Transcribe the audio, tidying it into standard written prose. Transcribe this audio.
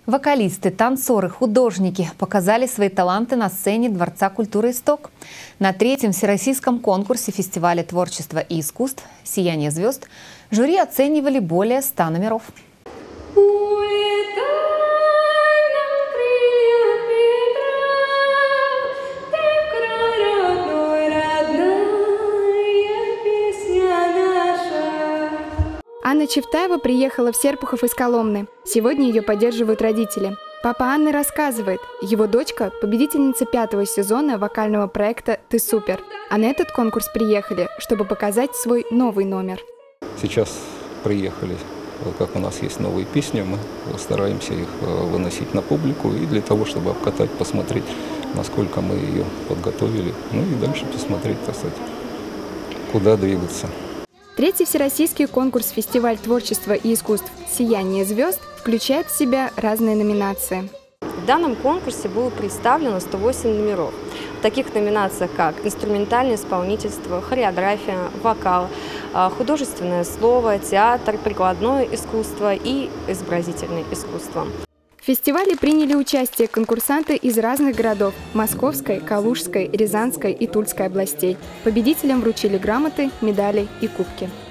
Вокалисты, танцоры, художники показали свои таланты на сцене Дворца культуры «Исток». На третьем всероссийском конкурсе фестиваля творчества и искусств «Сияние звезд» жюри оценивали более 100 номеров. Анна Чевтаева приехала в Серпухов из Коломны. Сегодня ее поддерживают родители. Папа Анны рассказывает, его дочка – победительница 5-го сезона вокального проекта «Ты супер». А на этот конкурс приехали, чтобы показать свой новый номер. Сейчас приехали, как у нас есть новые песни, мы стараемся их выносить на публику и для того, чтобы обкатать, посмотреть, насколько мы ее подготовили, ну и дальше посмотреть, так сказать, куда двигаться. Третий всероссийский конкурс-фестиваль творчества и искусств «Сияние звезд» включает в себя разные номинации. В данном конкурсе было представлено 108 номеров. В таких номинациях, как инструментальное исполнительство, хореография, вокал, художественное слово, театр, прикладное искусство и изобразительное искусство. В фестивале приняли участие конкурсанты из разных городов – Московской, Калужской, Рязанской и Тульской областей. Победителям вручили грамоты, медали и кубки.